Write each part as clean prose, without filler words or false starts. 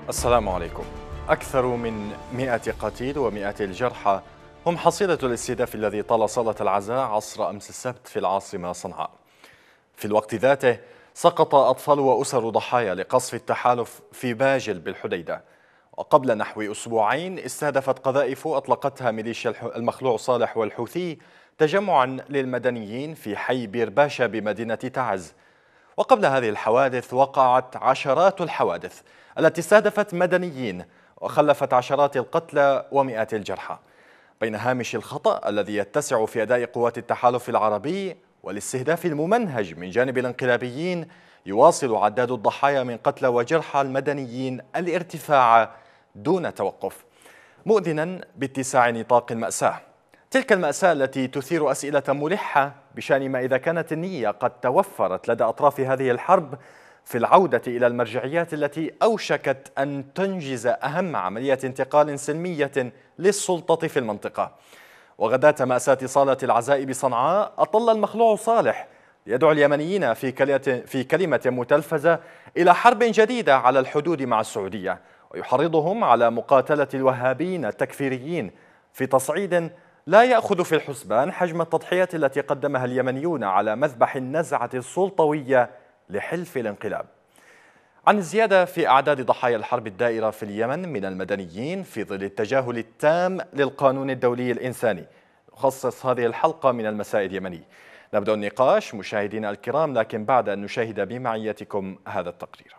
السلام عليكم. أكثر من 100 قتيل ومئات الجرحى هم حصيلة الاستهداف الذي طال صالة العزاء عصر أمس السبت في العاصمة صنعاء. في الوقت ذاته سقط أطفال وأسر ضحايا لقصف التحالف في باجل بالحديدة، وقبل نحو أسبوعين استهدفت قذائف أطلقتها ميليشيا المخلوع صالح والحوثي تجمعا للمدنيين في حي بيرباشا بمدينة تعز. وقبل هذه الحوادث وقعت عشرات الحوادث التي استهدفت مدنيين وخلفت عشرات القتلى ومئات الجرحى. بين هامش الخطأ الذي يتسع في أداء قوات التحالف العربي والاستهداف الممنهج من جانب الانقلابيين، يواصل عداد الضحايا من قتلى وجرحى المدنيين الارتفاع دون توقف، مؤذنا باتساع نطاق المأساة. تلك المأساة التي تثير أسئلة ملحة بشأن ما إذا كانت النية قد توفرت لدى أطراف هذه الحرب في العودة إلى المرجعيات التي أوشكت أن تنجز أهم عملية انتقال سلمية للسلطة في المنطقة. وغداة مأساة صالة العزاء بصنعاء أطل المخلوع صالح يدعو اليمنيين في كلمة متلفزة إلى حرب جديدة على الحدود مع السعودية، ويحرضهم على مقاتلة الوهابيين التكفيريين في تصعيد لا يأخذ في الحسبان حجم التضحيات التي قدمها اليمنيون على مذبح النزعة السلطوية لحلف الانقلاب. عن الزيادة في أعداد ضحايا الحرب الدائرة في اليمن من المدنيين في ظل التجاهل التام للقانون الدولي الإنساني، نخصص هذه الحلقة من المساء اليمني. نبدأ النقاش مشاهدينا الكرام، لكن بعد أن نشاهد بمعيتكم هذا التقرير.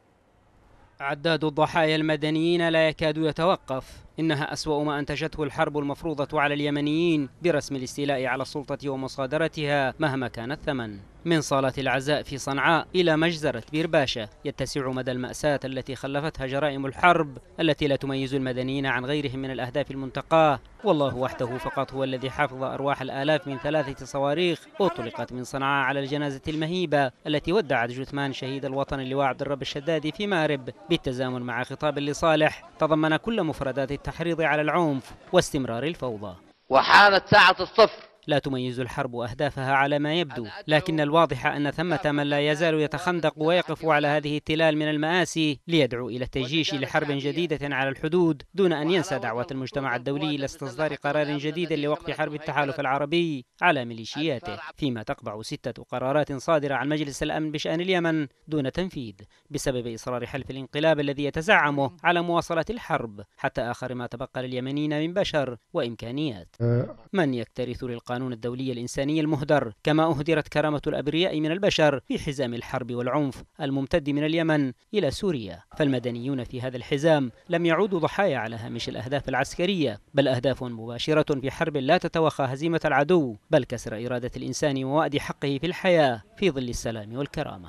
عداد الضحايا المدنيين لا يكاد يتوقف. إنها أسوأ ما أنتجته الحرب المفروضة على اليمنيين برسم الاستيلاء على السلطة ومصادرتها مهما كان الثمن. من صالة العزاء في صنعاء إلى مجزرة بيرباشا يتسع مدى المأساة التي خلفتها جرائم الحرب التي لا تميز المدنيين عن غيرهم من الأهداف المنتقاة. والله وحده فقط هو الذي حافظ أرواح الآلاف من 3 صواريخ أطلقت من صنعاء على الجنازة المهيبة التي ودعت جثمان شهيد الوطن اللواء عبد الرب الشدادي في مارب، بالتزامن مع خطاب لصالح تضمن كل مفردات التحريض على العنف واستمرار الفوضى. وحانت ساعة الصفر. لا تميز الحرب أهدافها على ما يبدو، لكن الواضح أن ثمة من لا يزال يتخندق ويقف على هذه التلال من المآسي ليدعو إلى التجيش لحرب جديدة على الحدود، دون أن ينسى دعوة المجتمع الدولي إلى استصدار قرار جديد لوقف حرب التحالف العربي على ميليشياته، فيما تقبع 6 قرارات صادرة عن مجلس الأمن بشأن اليمن دون تنفيذ بسبب إصرار حلف الانقلاب الذي يتزعمه على مواصلة الحرب حتى آخر ما تبقى لليمنيين من بشر وإمكانيات. من يكترث للقانون الدولي الإنساني المهدر كما أهدرت كرامة الأبرياء من البشر في حزام الحرب والعنف الممتد من اليمن إلى سوريا. فالمدنيون في هذا الحزام لم يعودوا ضحايا على هامش الأهداف العسكرية، بل أهداف مباشرة في حرب لا تتوخى هزيمة العدو، بل كسر إرادة الإنسان ووأد حقه في الحياة في ظل السلام والكرامة.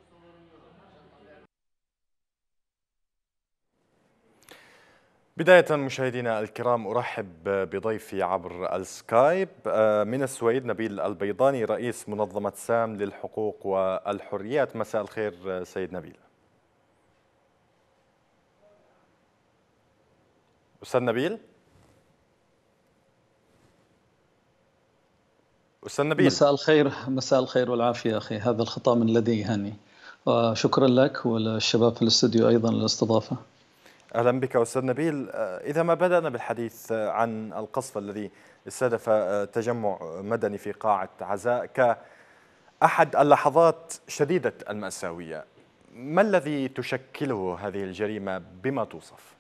بداية مشاهدينا الكرام أرحب بضيفي عبر السكايب من السويد نبيل البيضاني رئيس منظمة سام للحقوق والحريات. مساء الخير سيد نبيل. أستاذ نبيل. أستاذ نبيل. مساء الخير والعافية أخي، هذا الخطأ من لدي هاني، وشكرا لك وللشباب في الاستوديو أيضا للاستضافة. أهلا بك أستاذ نبيل. إذا ما بدأنا بالحديث عن القصف الذي استهدف تجمع مدني في قاعة عزاء كأحد اللحظات شديدة المأساوية، ما الذي تشكله هذه الجريمة بما توصف؟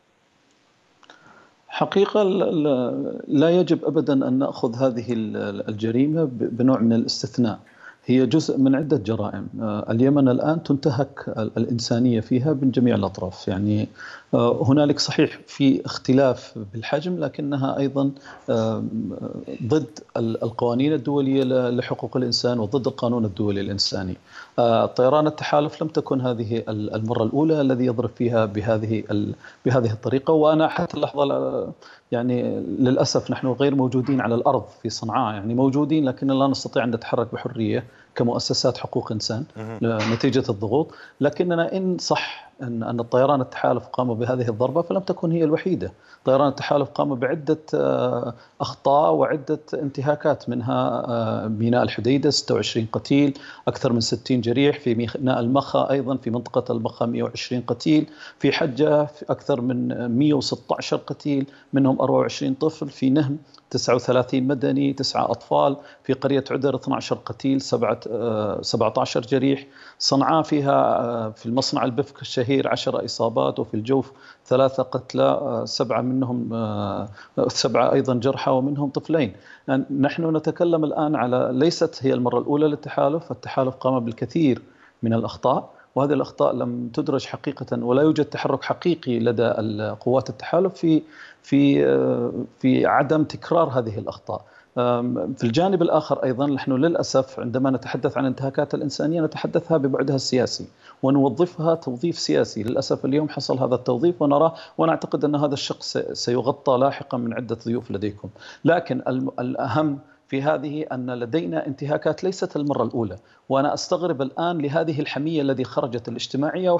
حقيقة لا يجب أبدا أن نأخذ هذه الجريمة بنوع من الاستثناء، هي جزء من عدة جرائم. اليمن الآن تنتهك الإنسانية فيها من جميع الأطراف، يعني هنالك صحيح في اختلاف بالحجم، لكنها أيضا ضد القوانين الدولية لحقوق الإنسان وضد القانون الدولي الإنساني. طيران التحالف لم تكن هذه المرة الأولى الذي يضرب فيها بهذه الطريقة، وأنا حتى اللحظة يعني للأسف نحن غير موجودين على الأرض في صنعاء، يعني موجودين لكن لا نستطيع أن نتحرك بحرية كمؤسسات حقوق إنسان نتيجة الضغوط. لكننا إن صح أن الطيران التحالف قاموا بهذه الضربة، فلم تكن هي الوحيدة. طيران التحالف قاموا بعدة أخطاء وعدة انتهاكات، منها ميناء الحديدة 26 قتيل، أكثر من 60 جريح، في ميناء المخا أيضا في منطقة المخا 120 قتيل، في حجة في أكثر من 116 قتيل منهم 24 طفل، في نهم 39 مدني 9 أطفال، في قرية عدر 12 قتيل 17 جريح. صنعاء فيها في المصنع البفك الشهير 10 إصابات، وفي الجوف 3 قتلى 7 أيضا جرحى ومنهم طفلين. نحن نتكلم الآن على، ليست هي المرة الأولى للتحالف، التحالف قام بالكثير من الأخطاء، وهذه الأخطاء لم تدرج حقيقة، ولا يوجد تحرك حقيقي لدى قوات التحالف في عدم تكرار هذه الأخطاء. في الجانب الآخر أيضا نحن للأسف عندما نتحدث عن انتهاكات الإنسانية نتحدثها ببعدها السياسي ونوظفها توظيف سياسي. للأسف اليوم حصل هذا التوظيف ونراه، ونعتقد أن هذا الشق سيغطى لاحقا من عدة ضيوف لديكم. لكن الأهم في هذه أن لدينا انتهاكات ليست المرة الأولى، وأنا أستغرب الآن لهذه الحمية التي خرجت الاجتماعية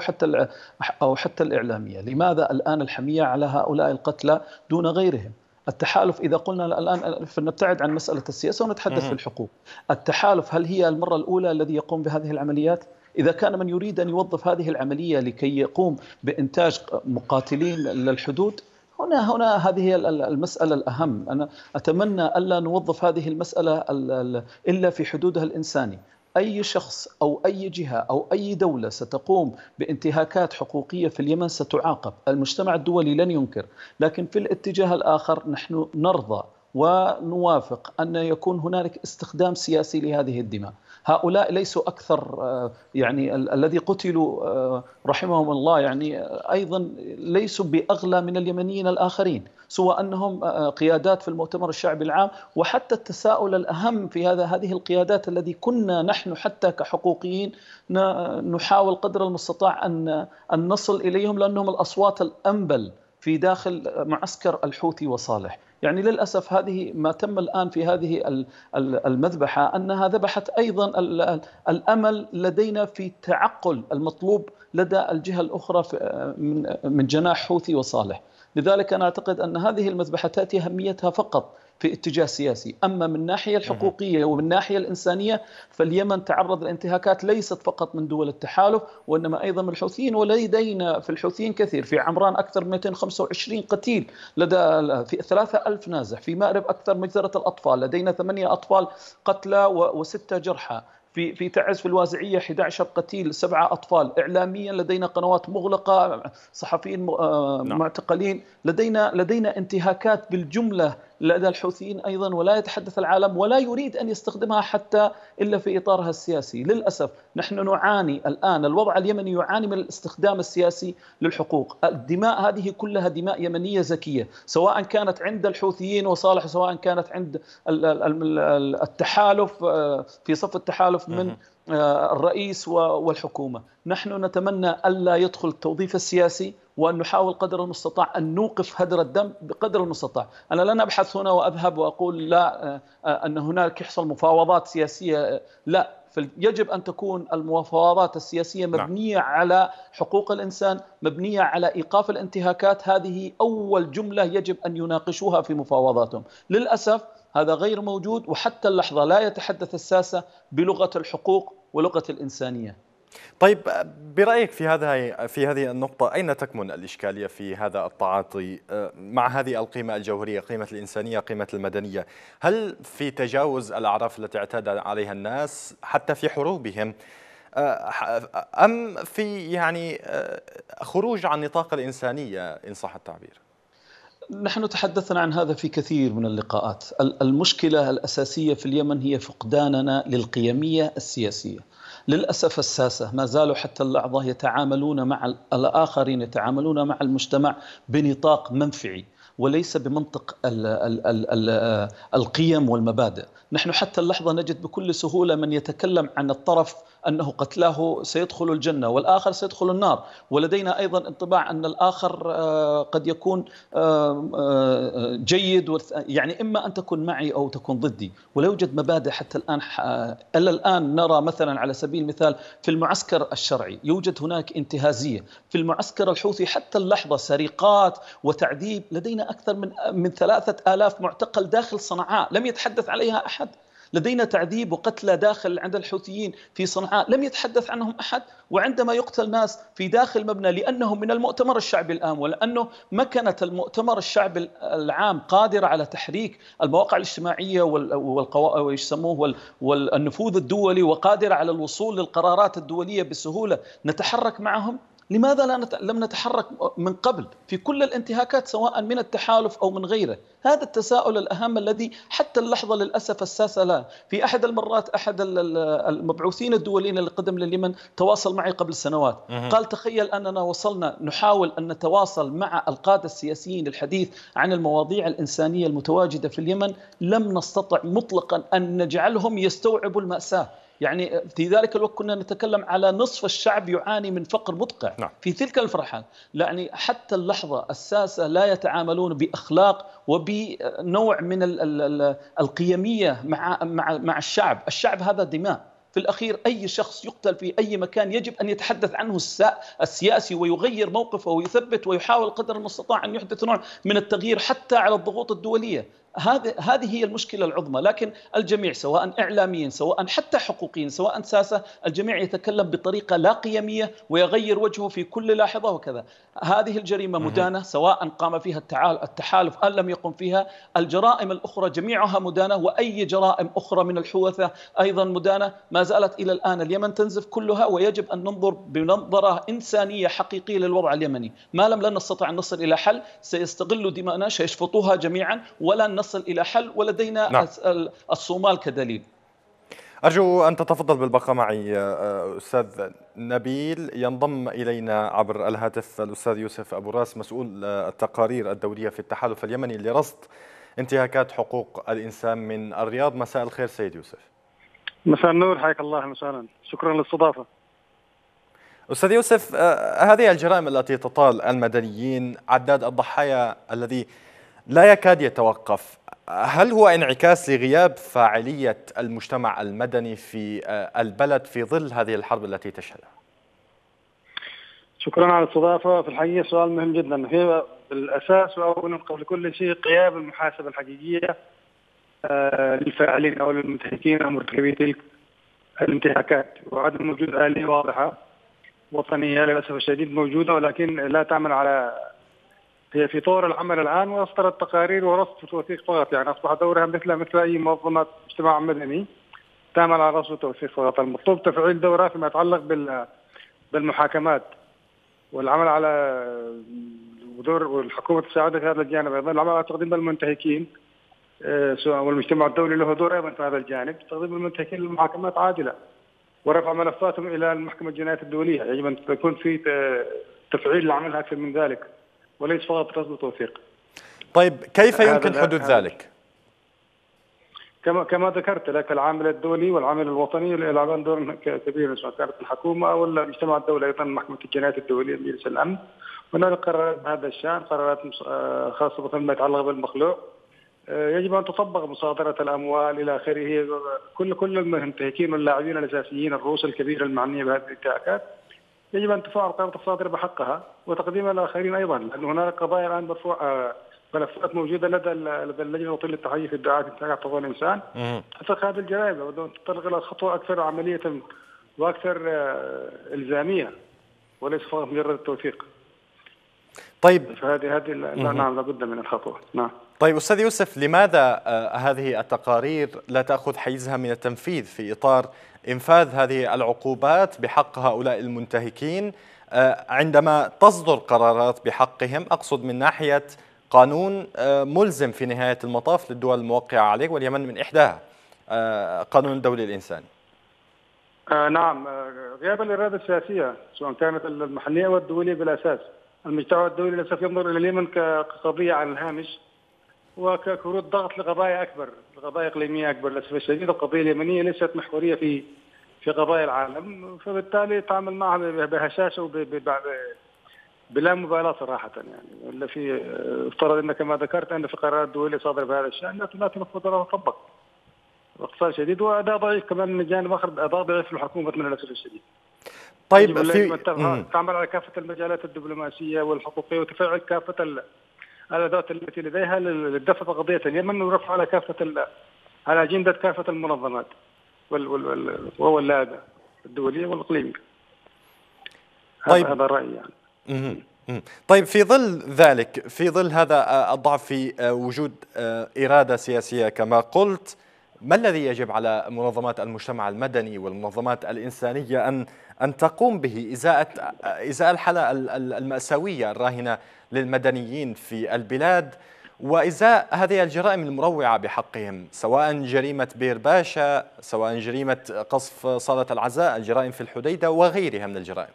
أو حتى الإعلامية. لماذا الآن الحمية على هؤلاء القتلى دون غيرهم؟ التحالف، إذا قلنا الآن فنبتعد عن مسألة السياسة ونتحدث في الحقوق، التحالف هل هي المرة الأولى الذي يقوم بهذه العمليات؟ إذا كان من يريد أن يوظف هذه العملية لكي يقوم بإنتاج مقاتلين للحدود، هنا هذه المسألة الأهم. أنا أتمنى ألا نوظف هذه المسألة إلا في حدودها الإنساني. أي شخص أو أي جهة أو أي دولة ستقوم بانتهاكات حقوقية في اليمن ستعاقب، المجتمع الدولي لن ينكر. لكن في الاتجاه الآخر نحن نرضى ونوافق أن يكون هنالك استخدام سياسي لهذه الدماء. هؤلاء ليسوا أكثر، يعني الذي قتلوا رحمهم الله يعني أيضا ليسوا بأغلى من اليمنيين الآخرين، سوى أنهم قيادات في المؤتمر الشعبي العام. وحتى التساؤل الأهم في هذه القيادات الذي كنا نحن حتى كحقوقيين نحاول قدر المستطاع أن نصل إليهم، لأنهم الأصوات الأنبل في داخل معسكر الحوثي وصالح. يعني للأسف هذه ما تم الآن في هذه المذبحة أنها ذبحت أيضا الأمل لدينا في تعقل المطلوب لدى الجهة الأخرى من جناح حوثي وصالح. لذلك أنا أعتقد أن هذه المذبحة تأتي أهميتها فقط في اتجاه سياسي. أما من الناحية الحقوقية ومن الناحية الإنسانية فاليمن تعرض لانتهاكات ليست فقط من دول التحالف وإنما أيضا من الحوثيين، ولدينا في الحوثيين كثير. في عمران أكثر من 225 قتيل، لدى في 3000 نازح، في مأرب أكثر من مجزرة الأطفال، لدينا 8 أطفال قتلى و6 جرحى، في تعز في الوازعية 11 قتيل 7 أطفال. إعلاميا لدينا قنوات مغلقة، صحفيين معتقلين، لدينا انتهاكات بالجملة لدى الحوثيين أيضا، ولا يتحدث العالم ولا يريد أن يستخدمها حتى إلا في إطارها السياسي. للأسف نحن نعاني الآن، الوضع اليمني يعاني من الاستخدام السياسي للحقوق. الدماء هذه كلها دماء يمنية زكية، سواء كانت عند الحوثيين وصالح، سواء كانت عند التحالف في صف التحالف من الرئيس والحكومة. نحن نتمنى ألا يدخل التوظيف السياسي، وأن نحاول قدر المستطاع أن نوقف هدر الدم بقدر المستطاع. أنا لن أبحث هنا وأذهب وأقول لا أن هناك يحصل مفاوضات سياسية، لا، فيجب أن تكون المفاوضات السياسية مبنية على حقوق الإنسان، مبنية على إيقاف الانتهاكات. هذه أول جملة يجب أن يناقشوها في مفاوضاتهم. للأسف هذا غير موجود، وحتى اللحظة لا يتحدث الساسة بلغة الحقوق ولغة الإنسانية. طيب، برأيك في هذه النقطة أين تكمن الإشكالية في هذا التعاطي مع هذه القيمة الجوهرية، قيمة الإنسانية، قيمة المدنية؟ هل في تجاوز الأعراف التي اعتاد عليها الناس حتى في حروبهم، أم في يعني خروج عن نطاق الإنسانية إن صح التعبير؟ نحن تحدثنا عن هذا في كثير من اللقاءات. المشكلة الأساسية في اليمن هي فقداننا للقيمية السياسية. للأسف الساسة ما زالوا حتى اللحظة يتعاملون مع الآخرين، يتعاملون مع المجتمع بنطاق منفعي، وليس بمنطق القيم والمبادئ. نحن حتى اللحظة نجد بكل سهولة من يتكلم عن الطرف أنه قتلاه سيدخل الجنة والآخر سيدخل النار، ولدينا أيضا انطباع أن الآخر قد يكون جيد، يعني إما أن تكون معي أو تكون ضدي، ولا يوجد مبادئ حتى الآن. إلا الآن نرى مثلا على سبيل المثال في المعسكر الشرعي يوجد هناك انتهازية، في المعسكر الحوثي حتى اللحظة سرقات وتعذيب. لدينا أكثر من 3000 معتقل داخل صنعاء لم يتحدث عليها أحد. لدينا تعذيب وقتلى داخل عند الحوثيين في صنعاء لم يتحدث عنهم أحد. وعندما يقتل ناس في داخل مبنى لأنهم من المؤتمر الشعبي الآن، ولأنه مكنة المؤتمر الشعبي العام قادرة على تحريك المواقع الاجتماعية والنفوذ الدولي، وقادرة على الوصول للقرارات الدولية بسهولة، نتحرك معهم. لماذا لم نتحرك من قبل في كل الانتهاكات سواء من التحالف أو من غيره؟ هذا التساؤل الأهم الذي حتى اللحظة للأسف الساسة لا. في أحد المرات أحد المبعوثين الدوليين اللي قدم لليمن تواصل معي قبل سنوات، قال تخيل أننا وصلنا نحاول أن نتواصل مع القادة السياسيين للحديث عن المواضيع الإنسانية المتواجدة في اليمن، لم نستطع مطلقا أن نجعلهم يستوعبوا المأساة. يعني في ذلك الوقت كنا نتكلم على نصف الشعب يعاني من فقر مدقع. نعم. في تلك الفرحة يعني حتى اللحظة الساسة لا يتعاملون بأخلاق وبنوع من القيمية مع الشعب. الشعب هذا دماء في الأخير. أي شخص يقتل في أي مكان يجب أن يتحدث عنه السياسي ويغير موقفه ويثبت ويحاول قدر المستطاع أن يحدث نوع من التغيير حتى على الضغوط الدولية. هذه هي المشكلة العظمى. لكن الجميع سواء إعلاميين سواء حتى حقوقيين سواء ساسة، الجميع يتكلم بطريقة لا قيمية ويغير وجهه في كل لاحظة وكذا. هذه الجريمة مدانة سواء قام فيها التحالف أم لم يقم فيها. الجرائم الأخرى جميعها مدانة، وأي جرائم أخرى من الحوثة أيضا مدانة. ما زالت إلى الآن اليمن تنزف كلها، ويجب أن ننظر بنظرة إنسانية حقيقية للوضع اليمني. ما لم نستطع أن نصل إلى حل سيستغلوا دماءنا، سيشفطوها جميعا ولن نصل إلى حل. ولدينا نعم. الصومال كدليل. أرجو أن تتفضل بالبقاء معي أستاذ نبيل. ينضم إلينا عبر الهاتف الأستاذ يوسف أبو راس، مسؤول التقارير الدولية في التحالف اليمني لرصد انتهاكات حقوق الإنسان من الرياض. مساء الخير سيد يوسف. مساء النور، حياك الله مساء. شكرا للاستضافة. أستاذ يوسف، هذه الجرائم التي تطال المدنيين، عداد الضحايا الذي لا يكاد يتوقف، هل هو انعكاس لغياب فاعلية المجتمع المدني في البلد في ظل هذه الحرب التي تشهدها؟ شكرا على الاستضافة. في الحقيقة سؤال مهم جدا. هي بالأساس وأولا قبل كل شيء غياب المحاسبة الحقيقية للفاعلين أو للمنتهكين أو مرتكبي تلك الانتهاكات، وعدم وجود آلية واضحة وطنية للأسف الشديد موجودة، ولكن لا تعمل على هي في طور العمل الآن، وأصدرت تقارير ورصد وتوثيق فقط. يعني أصبح دورها مثل أي منظمات اجتماع مدني تعمل على رصد وتوثيق فقط. المطلوب تفعيل دورها فيما يتعلق بالمحاكمات والعمل على دور والحكومة تساعد في هذا الجانب. أيضا العمل على تقديم المنتهكين سواء والمجتمع الدولي له دور أيضا في هذا الجانب، تقديم المنتهكين للمحاكمات عادلة ورفع ملفاتهم إلى المحكمة الجنائية الدولية. يجب أن يكون في تفعيل العمل أكثر من ذلك وليس فقط رصد وتوثيق. طيب كيف يمكن حدوث ذلك؟ كما ذكرت لك، العامل الدولي والعامل الوطني يلعبان دور كبير، سواء كانت الحكومة أو المجتمع الدولي، أيضا محكمة الجنايات الدولية، مجلس الأمن. هناك قرارات بهذا الشأن، قرارات خاصة بما يتعلق بالمخلوع. يجب أن تطبق مصادرة الأموال إلى آخره. كل المنتهكين واللاعبين الأساسيين، الرؤوس الكبيرة المعنية بهذه الانتهاكات، يجب أن تفعل قرارات الصادرة بحقها وتقديمها للآخرين أيضا، لأن هناك قضايا الآن مرفوعة ملفات موجودة لدى اللجنة الوطنية للتحقيق في ادعاءات انتهاكات حقوق الإنسان حتى هذه الجرائم لابد أن تتطرق إلى خطوة أكثر عملية وأكثر إلزامية وليس فقط مجرد التوثيق. طيب هذه نعم لابد من الخطوة. نعم. طيب أستاذ يوسف، لماذا هذه التقارير لا تأخذ حيزها من التنفيذ في إطار إنفاذ هذه العقوبات بحق هؤلاء المنتهكين عندما تصدر قرارات بحقهم؟ أقصد من ناحية قانون ملزم في نهاية المطاف للدول الموقعة عليه، واليمن من إحداها، قانون الدولي الإنساني. نعم، غياب الإرادة السياسية سواء كانت المحلية والدولية بالأساس المجتمع الدولي للاسف ينظر الى اليمن كقضيه على الهامش وككروت ضغط لقضايا اكبر، لقضايا اقليميه اكبر. للاسف الشديد القضيه اليمنيه ليست محوريه في قضايا العالم، فبالتالي يتعامل معها بهشاشه بلا مبالاه صراحه يعني. ولا في افترض ان كما ذكرت ان في قرارات دوليه صادره بهذا الشان لا تنفذ ولا تطبق باختصار شديد، واداء ضعيف كمان من جانب اخر، اداء ضعيف في الحكومه للاسف الشديد. طيب تعمل على كافه المجالات الدبلوماسيه والحقوقيه وتفعل كافه الادوات التي لديها للدفع بقضيه اليمن ورفع على على اجنده كافه المنظمات واللائحه الدوليه والاقليميه. طيب هذا رايي يعني. طيب في ظل ذلك، في ظل هذا الضعف في وجود إرادة سياسية كما قلت، ما الذي يجب على منظمات المجتمع المدني والمنظمات الإنسانية أن تقوم به إزاء الحالة المأساوية الراهنة للمدنيين في البلاد وإزاء هذه الجرائم المروعة بحقهم، سواء جريمة بير باشا، سواء جريمة قصف صالة العزاء، الجرائم في الحديدة وغيرها من الجرائم؟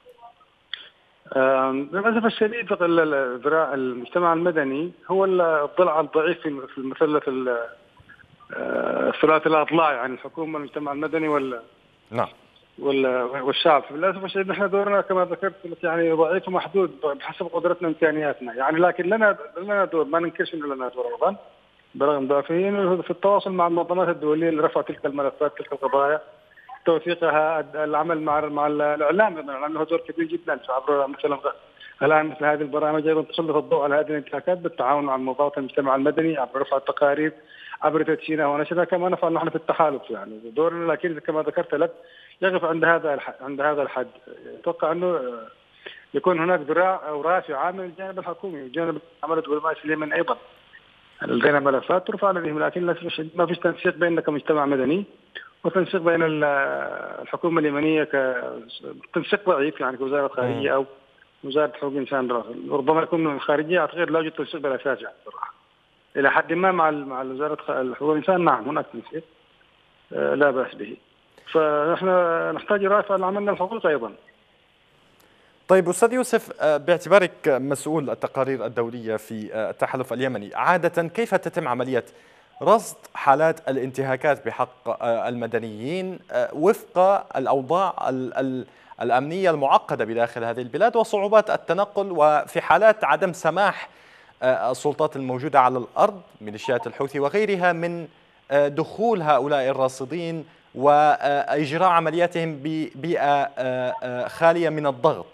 للاسف الشديد المجتمع المدني هو الضلع الضعيف في المثلث الثلاثي الاضلاع، يعني الحكومه والمجتمع المدني نعم والشعب. للاسف الشديد نحن دورنا كما ذكرت يعني ضعيف ومحدود بحسب قدرتنا وامكانياتنا يعني، لكن لنا دور، ما ننكرش انه لنا دور ايضا برغم ضعفه في التواصل مع المنظمات الدوليه لرفع تلك الملفات، تلك القضايا، توثيقها، العمل مع الاعلام لانه دور كبير جدا عبر مثلا الان مثل هذه البرامج ايضا تسلط الضوء على هذه الانتهاكات بالتعاون مع منظمات المجتمع المدني عبر رفع التقارير، عبر تدشينها ونشرها كما نفعل نحن في التحالف يعني دورنا. لكن كما ذكرت لك يقف عند هذا الحد. اتوقع انه يكون هناك ذراع او رافعه من الجانب الحكومي وجانب العمل الدبلوماسي اليمن ايضا لدينا ملفات ترفع لديهم، لكن للاسف ما فيش تنسيق بيننا كمجتمع مدني وتنسيق بين الحكومه اليمنيه تنسيق ضعيف يعني كوزاره خارجيه او وزاره حقوق الانسان. ربما يكون من الخارجيه اعتقد لا يوجد تنسيق بالاساس يعني صراحه. الى حد ما مع وزاره حقوق الانسان نعم هناك تنسيق لا باس به. فنحن نحتاج رافع لعملنا الحقوقي ايضا. طيب أستاذ يوسف، باعتبارك مسؤول التقارير الدولية في التحالف اليمني، عادة كيف تتم عملية رصد حالات الانتهاكات بحق المدنيين وفق الأوضاع الأمنية المعقدة بداخل هذه البلاد وصعوبات التنقل، وفي حالات عدم سماح السلطات الموجودة على الأرض ميليشيات الحوثي وغيرها من دخول هؤلاء الراصدين وإجراء عملياتهم ببيئة خالية من الضغط؟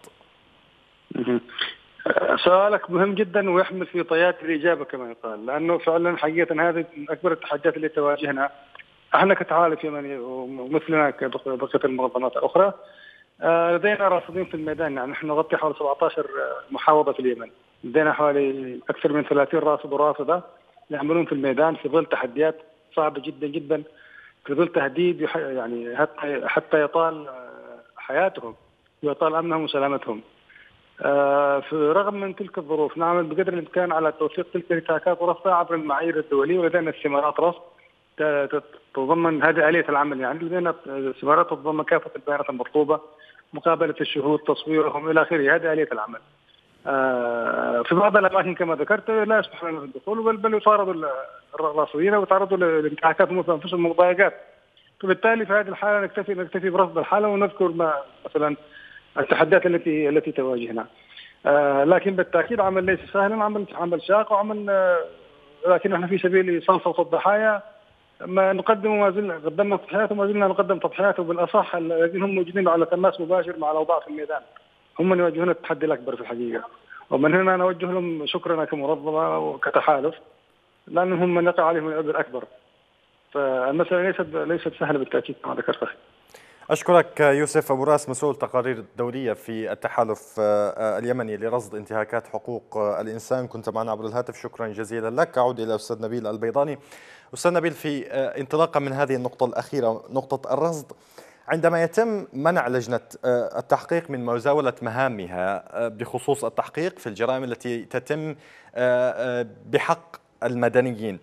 سؤالك مهم جدا ويحمل في طيات الإجابة كما يقال، لأنه فعلا حقيقة هذه من أكبر التحديات اللي تواجهنا احنا كتحالف يمني ومثلنا كبقية المنظمات الأخرى. لدينا راصدين في الميدان، يعني نحن نغطي حوالي 17 محافظة في اليمن، لدينا حوالي أكثر من 30 راصد ورافضة يعملون في الميدان في ظل تحديات صعبة جدا جدا، في ظل تهديد يعني حتى يطال حياتهم ويطال أمنهم وسلامتهم. رغم من تلك الظروف نعمل بقدر الإمكان على توثيق تلك الانتهاكات ورفضها عبر المعايير الدولية، ولدينا استمارات رصد تتضمن هذه آلية العمل، يعني لدينا استمارات تتضمن كافة البيانات المطلوبة، مقابلة الشهود، تصويرهم إلى آخره، هذه آلية العمل. في بعض الأماكن كما ذكرت لا يسمح لنا بالدخول بل يطاردوا الراصدين ويتعرضوا لانتهاكات هم أنفسهم مضايقات. فبالتالي في هذه الحالة نكتفي برصد الحالة ونذكر مثلا التحديات التي تواجهنا. لكن بالتأكيد عمل ليس سهلا، عمل شاق وعمل، لكن احنا في سبيل صنفرة الضحايا ما نقدم ما زلنا قدمنا تضحيات وما زلنا نقدم تضحيات، وبالأصح الذين هم موجودين على تماس مباشر مع الأوضاع في الميدان هم من يواجهون التحدي الأكبر في الحقيقة، ومن هنا نوجه لهم شكرنا كمنظمة وكتحالف لأنهم هم من يقع عليهم العبء الأكبر. فالمسألة ليست سهلة بالتأكيد كما ذكرت. أشكرك يوسف أبو راس، مسؤول التقارير الدولية في التحالف اليمني لرصد انتهاكات حقوق الإنسان، كنت معنا عبر الهاتف، شكرا جزيلا لك. أعود إلى أستاذ نبيل البيضاني. أستاذ نبيل، في انطلاقا من هذه النقطة الأخيرة، نقطة الرصد، عندما يتم منع لجنة التحقيق من مزاولة مهامها بخصوص التحقيق في الجرائم التي تتم بحق المدنيين،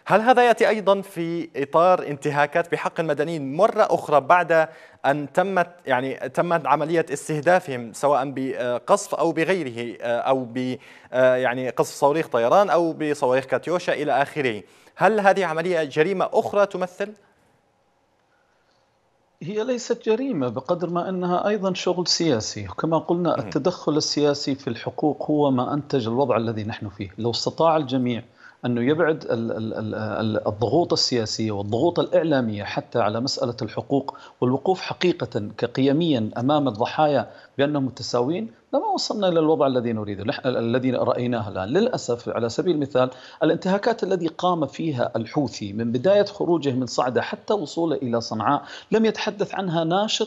هل هذا يأتي أيضا في إطار انتهاكات بحق المدنيين مرة أخرى بعد أن تمت عملية استهدافهم سواء بقصف أو بغيره أو قصف صواريخ طيران أو بصواريخ كاتيوشا إلى آخره؟ هل هذه عملية جريمة أخرى تمثل؟ هي ليست جريمة بقدر ما أنها أيضا شغل سياسي. كما قلنا التدخل السياسي في الحقوق هو ما أنتج الوضع الذي نحن فيه. لو استطاع الجميع أنه يبعد الضغوط السياسية والضغوط الإعلامية حتى على مسألة الحقوق والوقوف حقيقة كقيميا أمام الضحايا بأنهم متساوين، لما وصلنا إلى الوضع الذي نريده الذي رأيناه الآن. للأسف على سبيل المثال الانتهاكات التي قام فيها الحوثي من بداية خروجه من صعدة حتى وصوله إلى صنعاء لم يتحدث عنها ناشط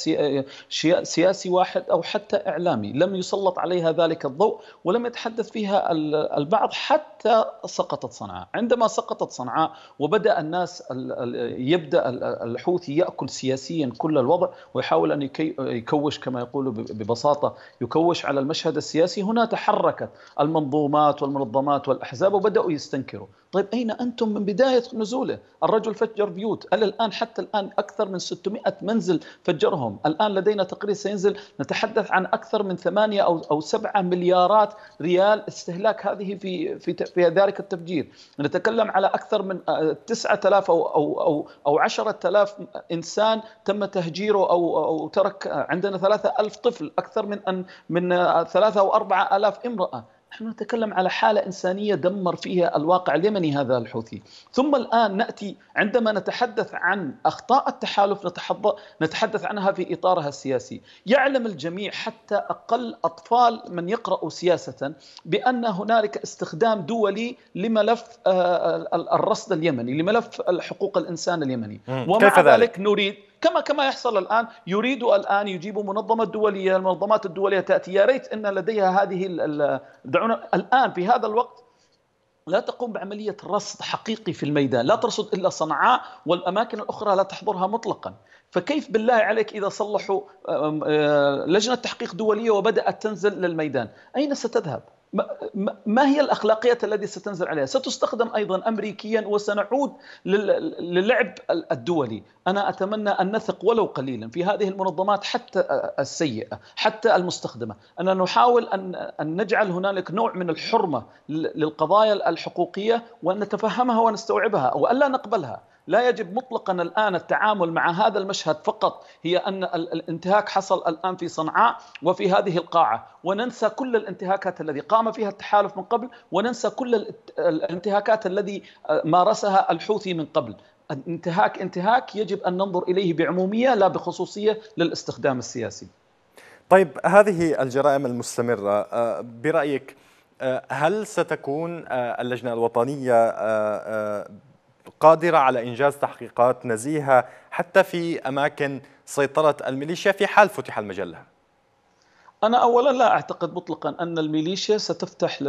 سياسي واحد أو حتى إعلامي، لم يسلط عليها ذلك الضوء ولم يتحدث فيها البعض حتى سقطت صنعاء. عندما سقطت صنعاء وبدأ الناس يبدأ الحوثي يأكل سياسيا كل الوضع ويحاول أن يكوش كما يقولوا ببساطة يكوش على المشهد السياسي، هنا تحركت المنظومات والمنظمات والأحزاب وبدأوا يستنكروا. طيب أين أنتم من بداية نزوله؟ الرجل فجر بيوت، الآن حتى الآن أكثر من 600 منزل فجرهم. الآن لدينا تقرير سينزل نتحدث عن أكثر من 8 أو 7 مليارات ريال استهلاك هذه في ذلك التفجير. نتكلم على أكثر من 9000 أو 10,000 إنسان تم تهجيره أو ترك. عندنا 3,000 طفل، أكثر من 3 أو 4,000 امرأة. نحن نتكلم على حالة إنسانية دمر فيها الواقع اليمني هذا الحوثي. ثم الآن نأتي عندما نتحدث عن أخطاء التحالف نتحدث عنها في إطارها السياسي. يعلم الجميع حتى أقل أطفال من يقرأوا سياسة بأن هنالك استخدام دولي لملف الرصد اليمني، لملف حقوق الإنسان اليمني. ومع ذلك نريد كما يحصل الآن، يريد الآن يجيبوا منظمة دولية، المنظمات الدولية تأتي. يا ريت أن لديها هذه دعونا الآن في هذا الوقت لا تقوم بعملية رصد حقيقي في الميدان، لا ترصد إلا صنعاء والأماكن الأخرى لا تحضرها مطلقا. فكيف بالله عليك إذا صلحوا لجنة تحقيق دولية وبدأت تنزل للميدان، أين ستذهب؟ ما هي الأخلاقيات التي ستنزل عليها؟ ستستخدم أيضا أمريكيا وسنعود للعب الدولي. أنا أتمنى أن نثق ولو قليلا في هذه المنظمات حتى السيئة حتى المستخدمة، أن نحاول أن نجعل هنالك نوع من الحرمة للقضايا الحقوقية وأن نتفهمها ونستوعبها وألا نقبلها. لا يجب مطلقا الآن التعامل مع هذا المشهد فقط، هي أن الانتهاك حصل الآن في صنعاء وفي هذه القاعة، وننسى كل الانتهاكات التي قام فيها التحالف من قبل، وننسى كل الانتهاكات التي مارسها الحوثي من قبل. انتهاك يجب أن ننظر إليه بعمومية لا بخصوصية للاستخدام السياسي. طيب هذه الجرائم المستمرة برأيك هل ستكون اللجنة الوطنية قادرة على إنجاز تحقيقات نزيهة حتى في أماكن سيطرة الميليشيا في حال فتح المجال لها؟ أنا أولا لا أعتقد مطلقا أن الميليشيا ستفتح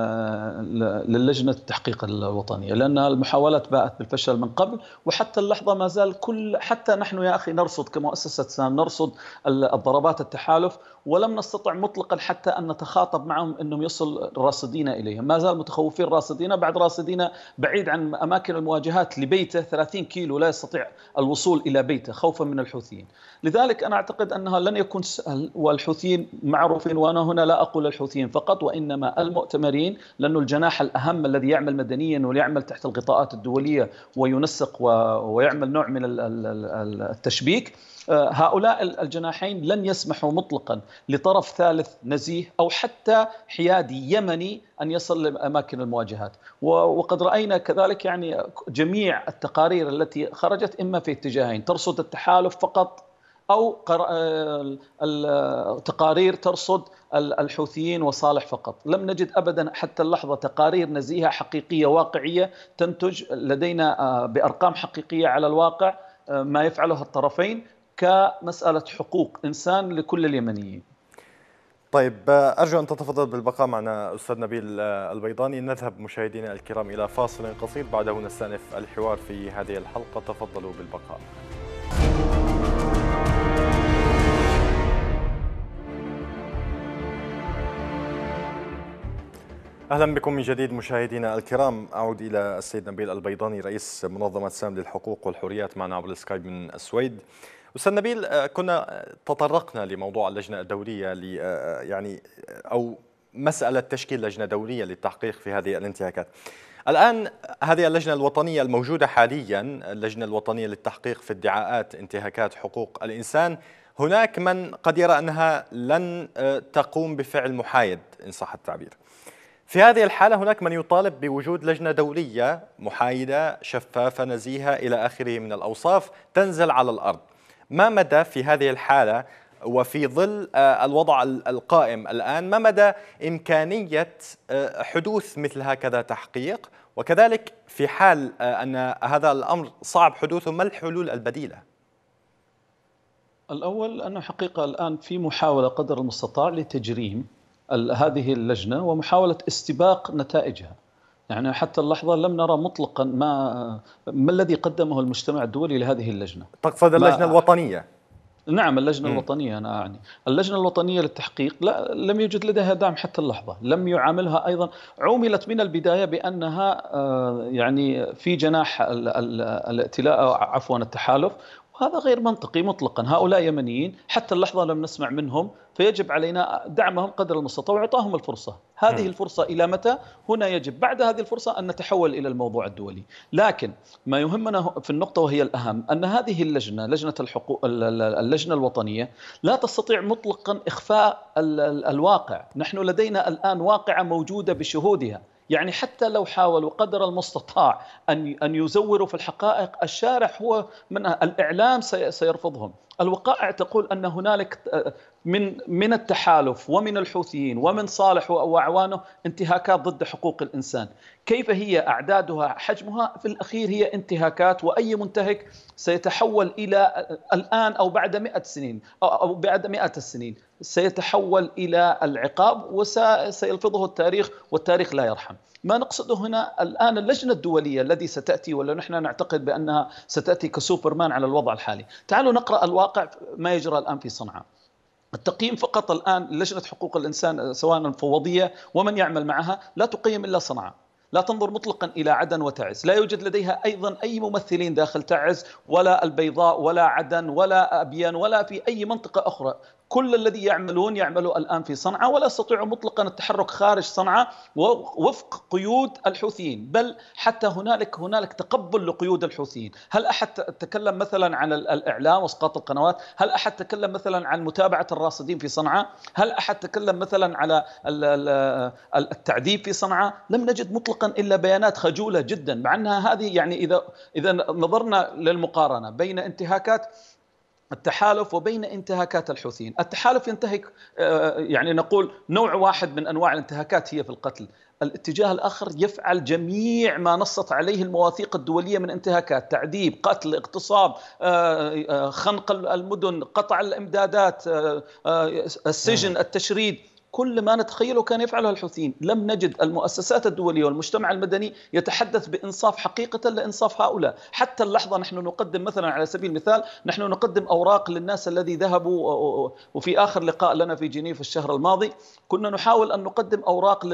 للجنة التحقيق الوطنية، لأن المحاولات باءت بالفشل من قبل، وحتى اللحظة ما زال حتى نحن يا أخي نرصد كمؤسسة سان نرصد الضربات التحالف، ولم نستطع مطلقا حتى أن نتخاطب معهم أنهم يصل راصدين إليهم. ما زال متخوفين راصدين، بعد راصدين بعيد عن أماكن المواجهات لبيته 30 كيلو لا يستطيع الوصول إلى بيته خوفا من الحوثيين. لذلك أنا أعتقد أنها لن يكون سهل، والحوثيين معروفين، وأنا هنا لا أقول الحوثيين فقط وإنما المؤتمرين، لأنه الجناح الأهم الذي يعمل مدنيا ويعمل تحت الغطاءات الدولية وينسق ويعمل نوع من التشبيك، هؤلاء الجناحين لن يسمحوا مطلقا لطرف ثالث نزيه أو حتى حيادي يمني أن يصل لأماكن المواجهات. وقد رأينا كذلك يعني جميع التقارير التي خرجت إما في اتجاهين، ترصد التحالف فقط أو تقارير ترصد الحوثيين وصالح فقط. لم نجد أبدا حتى اللحظة تقارير نزيهة حقيقية واقعية تنتج لدينا بأرقام حقيقية على الواقع ما يفعله الطرفين كمسألة حقوق إنسان لكل اليمنيين. طيب أرجو أن تتفضل بالبقاء معنا أستاذ نبيل البيضاني. نذهب مشاهدينا الكرام إلى فاصل قصير، بعده نستأنف الحوار في هذه الحلقة. تفضلوا بالبقاء. أهلا بكم من جديد مشاهدينا الكرام. أعود إلى السيد نبيل البيضاني رئيس منظمة سام للحقوق والحريات معنا عبر السكايب من السويد. أستاذ نبيل، كنا تطرقنا لموضوع اللجنة الدولية يعني أو مسألة تشكيل لجنة دولية للتحقيق في هذه الانتهاكات. الآن هذه اللجنة الوطنية الموجودة حاليا، اللجنة الوطنية للتحقيق في ادعاءات انتهاكات حقوق الإنسان، هناك من قد يرى أنها لن تقوم بفعل محايد إن صح التعبير. في هذه الحالة هناك من يطالب بوجود لجنة دولية محايدة شفافة نزيهة إلى آخره من الأوصاف تنزل على الأرض. ما مدى في هذه الحالة وفي ظل الوضع القائم الآن، ما مدى إمكانية حدوث مثل هكذا تحقيق، وكذلك في حال أن هذا الأمر صعب حدوثه ما الحلول البديلة؟ الأول أنه حقيقة الآن في محاولة قدر المستطاع لتجريم هذه اللجنة ومحاولة استباق نتائجها. يعني حتى اللحظة لم نرى مطلقا ما الذي قدمه المجتمع الدولي لهذه اللجنة. تقصد اللجنة الوطنية؟ نعم، اللجنة الوطنية. أنا أعني اللجنة الوطنية للتحقيق لم يوجد لديها دعم حتى اللحظة. لم يعاملها أيضا، عوملت من البداية بأنها يعني في جناح الائتلاء، عفوا التحالف، وهذا غير منطقي مطلقا. هؤلاء يمنيين، حتى اللحظة لم نسمع منهم، فيجب علينا دعمهم قدر المستطاع وإعطاهم الفرصة. هذه الفرصة إلى متى؟ هنا يجب بعد هذه الفرصة أن نتحول إلى الموضوع الدولي. لكن ما يهمنا في النقطة وهي الأهم أن هذه اللجنة، لجنة الحقوق، اللجنة الوطنية، لا تستطيع مطلقا إخفاء الواقع. نحن لدينا الآن واقعة موجودة بشهودها. يعني حتى لو حاولوا قدر المستطاع أن يزوروا في الحقائق، الشارع هو من الإعلام سيرفضهم. الوقائع تقول أن هنالك من التحالف ومن الحوثيين ومن صالح وأعوانه انتهاكات ضد حقوق الإنسان. كيف هي أعدادها، حجمها؟ في الأخير هي انتهاكات، وأي منتهك سيتحول إلى الآن أو بعد 100 سنين أو بعد 100 السنين سيتحول إلى العقاب وسيلفظه التاريخ، والتاريخ لا يرحم. ما نقصده هنا الآن اللجنة الدولية التي ستأتي، ولا نحن نعتقد بأنها ستأتي كسوبرمان على الوضع الحالي. تعالوا نقرأ الواقع ما يجرى الآن في صنعاء. التقييم فقط الآن لجنة حقوق الإنسان سواء الفوضية ومن يعمل معها لا تقيم إلا صنعاء، لا تنظر مطلقا إلى عدن وتعز. لا يوجد لديها أيضا أي ممثلين داخل تعز ولا البيضاء ولا عدن ولا أبيان ولا في أي منطقة أخرى. كل الذي يعملوا الآن في صنعاء، ولا يستطيعوا مطلقا التحرك خارج صنعاء وفق قيود الحوثيين، بل حتى هنالك تقبل لقيود الحوثيين. هل أحد تكلم مثلا عن الإعلام واسقاط القنوات؟ هل أحد تكلم مثلا عن متابعة الراصدين في صنعاء؟ هل أحد تكلم مثلا على التعذيب في صنعاء؟ لم نجد مطلقا إلا بيانات خجولة جدا، مع أنها هذه يعني إذا نظرنا للمقارنة بين انتهاكات التحالف وبين انتهاكات الحوثيين، التحالف ينتهك يعني نقول نوع واحد من أنواع الانتهاكات هي في القتل، الاتجاه الآخر يفعل جميع ما نصت عليه المواثيق الدولية من انتهاكات: تعذيب، قتل، اغتصاب، خنق المدن، قطع الإمدادات، السجن، التشريد. كل ما نتخيله كان يفعله الحوثيين. لم نجد المؤسسات الدولية والمجتمع المدني يتحدث بإنصاف حقيقة لإنصاف هؤلاء. حتى اللحظة نحن نقدم مثلا على سبيل المثال، نحن نقدم أوراق للناس الذي ذهبوا، وفي آخر لقاء لنا في جنيف الشهر الماضي كنا نحاول أن نقدم أوراق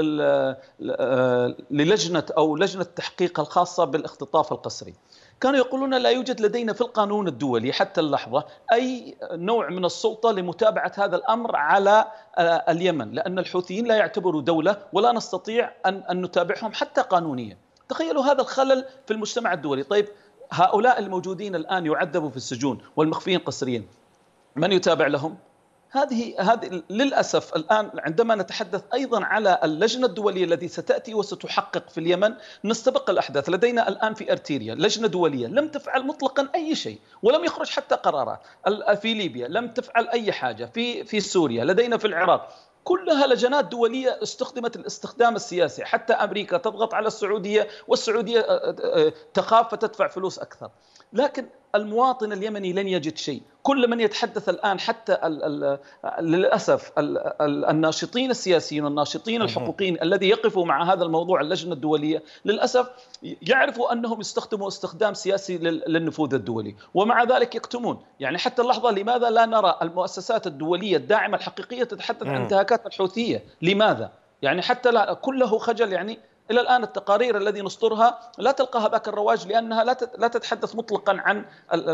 للجنة أو لجنة التحقيق الخاصة بالاختطاف القسري. كانوا يقولون لا يوجد لدينا في القانون الدولي حتى اللحظة أي نوع من السلطة لمتابعة هذا الأمر على اليمن، لأن الحوثيين لا يعتبروا دولة ولا نستطيع أن نتابعهم حتى قانونيا. تخيلوا هذا الخلل في المجتمع الدولي. طيب هؤلاء الموجودين الآن يعذبوا في السجون والمخفيين قسريا، من يتابع لهم؟ هذه للأسف الآن عندما نتحدث أيضا على اللجنة الدولية التي ستأتي وستحقق في اليمن، نستبق الأحداث. لدينا الآن في أرتيريا لجنة دولية لم تفعل مطلقا أي شيء ولم يخرج حتى قرارات. في ليبيا لم تفعل أي حاجة. في سوريا، لدينا في العراق، كلها لجنات دولية استخدمت الاستخدام السياسي. حتى أمريكا تضغط على السعودية والسعودية تخاف فتدفع فلوس أكثر. لكن المواطن اليمني لن يجد شيء. كل من يتحدث الآن حتى للأسف الناشطين السياسيين والناشطين الحقوقيين الذي يقفوا مع هذا الموضوع اللجنة الدولية، للأسف يعرفوا أنهم يستخدموا استخدام سياسي للنفوذ الدولي، ومع ذلك يكتمون. يعني حتى اللحظة لماذا لا نرى المؤسسات الدولية الداعمة الحقيقية تتحدث عن انتهاكات الحوثية؟ لماذا؟ يعني حتى لا كله خجل. يعني إلى الآن التقارير الذي نصدرها لا تلقاها ذاك الرواج، لأنها لا تتحدث مطلقا عن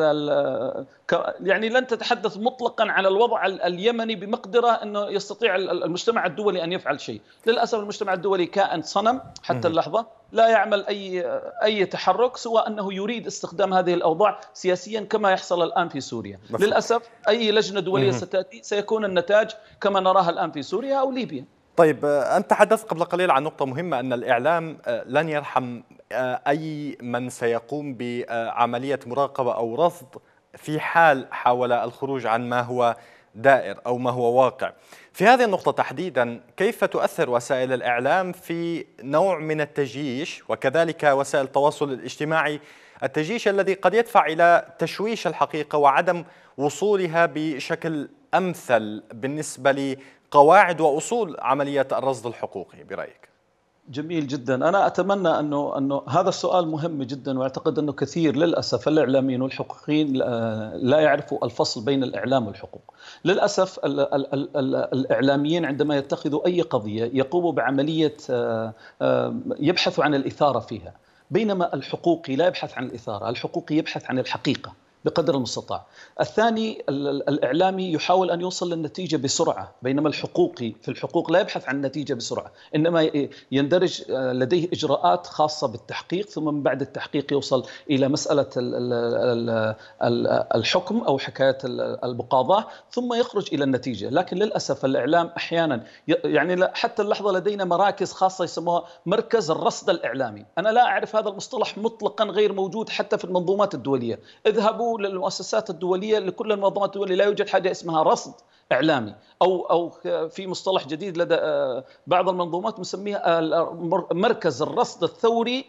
يعني لن تتحدث مطلقا عن الوضع اليمني بمقدرة أنه يستطيع المجتمع الدولي أن يفعل شيء. للأسف المجتمع الدولي كائن صنم حتى اللحظة، لا يعمل أي تحرك سوى أنه يريد استخدام هذه الأوضاع سياسيا كما يحصل الآن في سوريا. للأسف أي لجنة دولية ستأتي سيكون النتاج كما نراها الآن في سوريا أو ليبيا. طيب، أنت تحدثت قبل قليل عن نقطة مهمة، أن الإعلام لن يرحم أي من سيقوم بعملية مراقبة أو رصد في حال حاول الخروج عن ما هو دائر أو ما هو واقع. في هذه النقطة تحديدا، كيف تؤثر وسائل الإعلام في نوع من التجيش، وكذلك وسائل التواصل الاجتماعي، التجيش الذي قد يدفع إلى تشويش الحقيقة وعدم وصولها بشكل أمثل بالنسبة لقواعد وأصول عملية الرصد الحقوقي برأيك؟ جميل جدا. أنا أتمنى أنه هذا السؤال مهم جدا، وأعتقد أنه كثير للأسف الإعلاميين والحقوقيين لا يعرفوا الفصل بين الإعلام والحقوق. للأسف الإعلاميين عندما يتخذوا أي قضية يقوموا بعملية يبحثوا عن الإثارة فيها، بينما الحقوقي لا يبحث عن الإثارة، الحقوقي يبحث عن الحقيقة بقدر المستطاع. الثاني الإعلامي يحاول أن يوصل للنتيجة بسرعة، بينما الحقوقي في الحقوق لا يبحث عن النتيجة بسرعة، إنما يندرج لديه إجراءات خاصة بالتحقيق، ثم من بعد التحقيق يوصل إلى مسألة الحكم أو حكاية المقاضاة، ثم يخرج إلى النتيجة. لكن للأسف الإعلام أحيانا يعني حتى اللحظة لدينا مراكز خاصة يسموها مركز الرصد الإعلامي. أنا لا أعرف هذا المصطلح مطلقا، غير موجود حتى في المنظومات الدولية. اذهبوا للمؤسسات الدولية، لكل المنظمات الدولية لا يوجد حاجة اسمها رصد إعلامي، أو في مصطلح جديد لدى بعض المنظومات مسميها مركز الرصد الثوري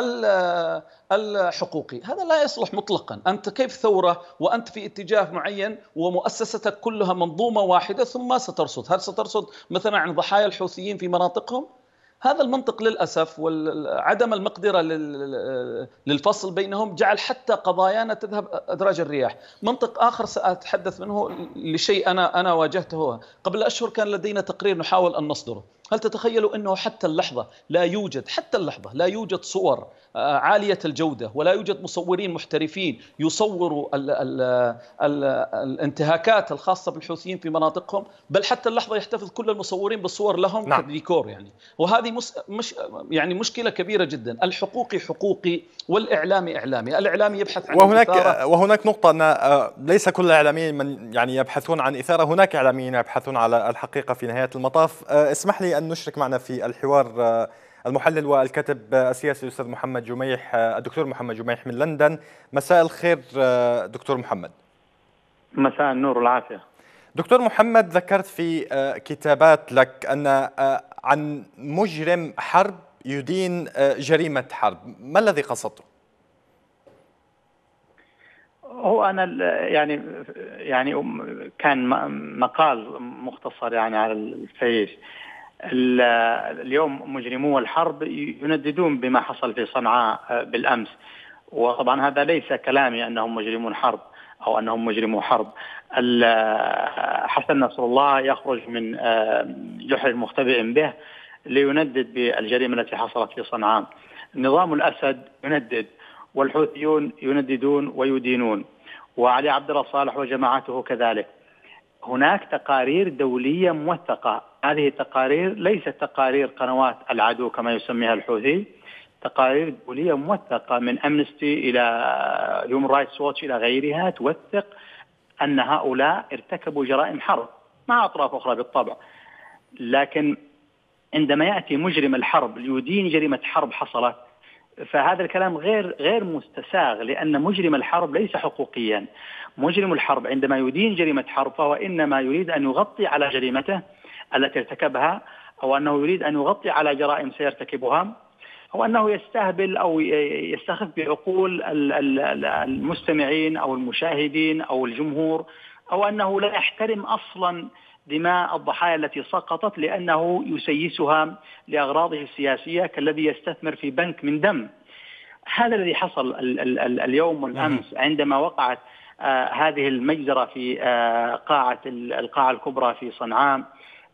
الحقوقي. هذا لا يصلح مطلقا. أنت كيف ثورة وأنت في اتجاه معين ومؤسستك كلها منظومة واحدة، ثم سترصد؟ هل سترصد مثلا عن ضحايا الحوثيين في مناطقهم؟ هذا المنطق للأسف وعدم المقدرة للفصل بينهم جعل حتى قضايانا تذهب أدراج الرياح. منطق آخر سأتحدث منه لشيء أنا واجهته قبل أشهر، كان لدينا تقرير نحاول أن نصدره. هل تتخيلوا أنه حتى اللحظة لا يوجد صور عالية الجودة، ولا يوجد مصورين محترفين يصوروا الانتهاكات الخاصة بالحوثيين في مناطقهم، بل حتى اللحظة يحتفظ كل المصورين بالصور لهم كديكور يعني. وهذه يعني مشكلة كبيرة جدا. الحقوقي حقوقي والإعلامي إعلامي. الإعلامي يبحث عن وهناك نقطة أن ليس كل الإعلاميين من يعني يبحثون عن إثارة، هناك إعلاميين يبحثون على الحقيقة في نهاية المطاف. اسمح لي أن نشرك معنا في الحوار المحلل والكاتب السياسي الأستاذ محمد جميح، الدكتور محمد جميح من لندن. مساء الخير دكتور محمد. مساء النور والعافية. دكتور محمد، ذكرت في كتابات لك أن عن مجرم حرب يدين جريمة حرب، ما الذي قصدته؟ هو أنا يعني كان مقال مختصر يعني على الفيس. اليوم مجرمو الحرب ينددون بما حصل في صنعاء بالأمس، وطبعا هذا ليس كلامي أنهم مجرمون حرب أو أنهم مجرمو حرب. حسن نصر الله يخرج من جحر مختبئ به ليندد بالجريمة التي حصلت في صنعاء. نظام الأسد يندد، والحوثيون ينددون ويدينون، وعلي عبد الله صالح وجماعته كذلك. هناك تقارير دولية موثقة، هذه التقارير ليست تقارير قنوات العدو كما يسميها الحوثي، تقارير دولية موثقة من أمنستي إلى هيومن رايتس ووتش إلى غيرها توثق أن هؤلاء ارتكبوا جرائم حرب مع أطراف أخرى بالطبع. لكن عندما يأتي مجرم الحرب ليدين جريمة حرب حصلت، فهذا الكلام غير مستساغ، لأن مجرم الحرب ليس حقوقيا. مجرم الحرب عندما يدين جريمة حرب فهو إنما يريد أن يغطي على جريمته التي ارتكبها، أو أنه يريد أن يغطي على جرائم سيرتكبها، أو أنه يستهبل أو يستخف بعقول المستمعين أو المشاهدين أو الجمهور، أو أنه لا يحترم أصلا دماء الضحايا التي سقطت لأنه يسيسها لأغراضه السياسية، كالذي يستثمر في بنك من دم. هذا الذي حصل اليوم والأمس عندما وقعت هذه المجزرة في القاعة الكبرى في صنعاء.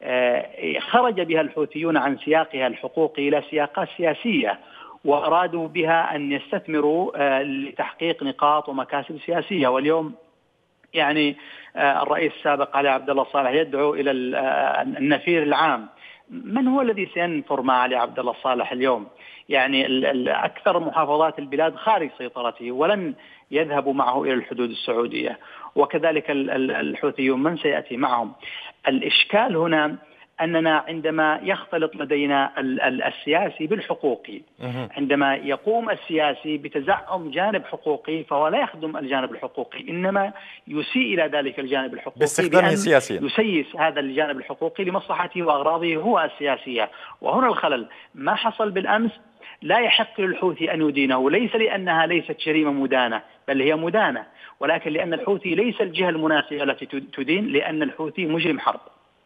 خرج بها الحوثيون عن سياقها الحقوقي إلى سياقات سياسية، وأرادوا بها أن يستثمروا لتحقيق نقاط ومكاسب سياسية. واليوم يعني الرئيس السابق علي عبد الله صالح يدعو إلى النفير العام. من هو الذي سينفر مع علي عبد الله صالح اليوم؟ يعني أكثر محافظات البلاد خارج سيطرته، ولن يذهبوا معه إلى الحدود السعودية، وكذلك الحوثيون من سيأتي معهم. الإشكال هنا أننا عندما يختلط لدينا السياسي بالحقوقي، عندما يقوم السياسي بتزعم جانب حقوقي، فهو لا يخدم الجانب الحقوقي، إنما يسيء إلى ذلك الجانب الحقوقي باستخدامه سياسيا، يسيس هذا الجانب الحقوقي لمصلحته وأغراضه هو السياسية. وهنا الخلل. ما حصل بالأمس لا يحق للحوثي أن يدينه، ليس لأنها ليست جريمة مدانة، بل هي مدانة، ولكن لأن الحوثي ليس الجهة المناسبة التي تدين، لأن الحوثي مجرم حرب.